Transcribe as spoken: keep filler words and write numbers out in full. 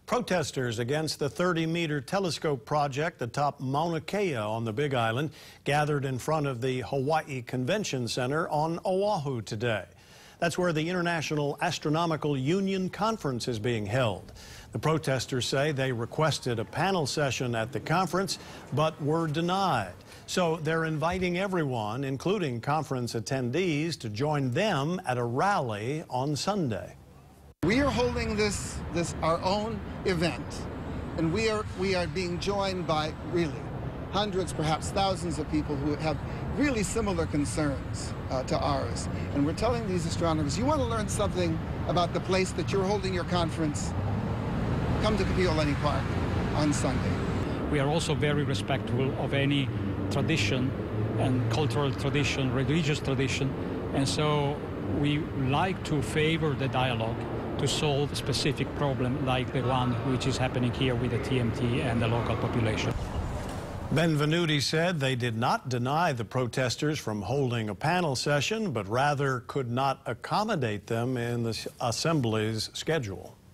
Protesters against the thirty meter telescope project atop Mauna Kea on the Big Island gathered in front of the Hawaii Convention Center on Oahu today. That's where the International Astronomical Union Conference is being held. The protesters say they requested a panel session at the conference, but were denied. So they're inviting everyone, including conference attendees, to join them at a rally on Sunday. We are holding this, this our own event, and we are, we are being joined by really hundreds, perhaps thousands of people who have really similar concerns uh, to ours. And we're telling these astronomers, you want to learn something about the place that you're holding your conference, come to Kapi'olani Park on Sunday. We are also very respectful of any tradition and cultural tradition, religious tradition, and so we like to favor the dialogue to solve a specific problem like the one which is happening here with the T M T and the local population. Benvenuti said they did not deny the protesters from holding a panel session, but rather could not accommodate them in the assembly's schedule.